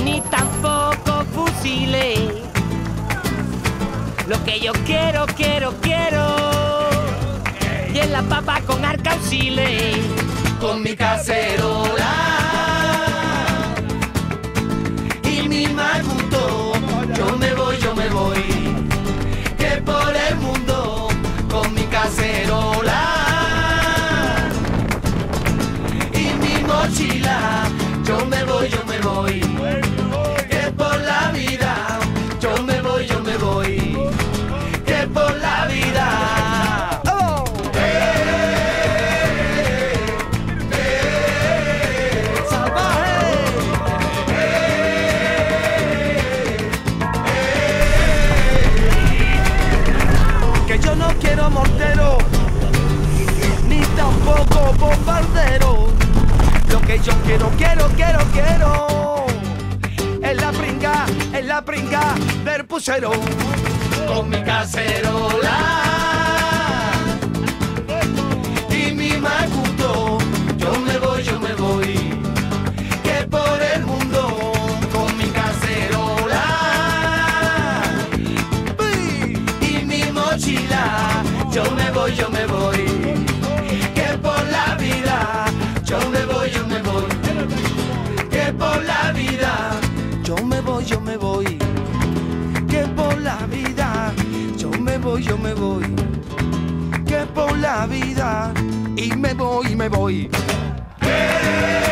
ni tampoco fusiles. Lo que yo quiero, y es la papa con arcauciles. Con mi cacerola y mi macuto, yo me voy, que por el mundo con mi cacerola y mi mochila, yo me voy, que por la vida, yo me voy, que por la vida. Yo no quiero mortero, ni tampoco bombardero. Lo que yo quiero es la pringa del puchero. Con mi cacerola y mi macuto, yo me voy, que por el mundo con mi cacerola y mi mochila, yo me voy, que por la vida, yo me voy, que por la vida, yo me voy, que por la vida, yo me voy, que por la vida, y me voy.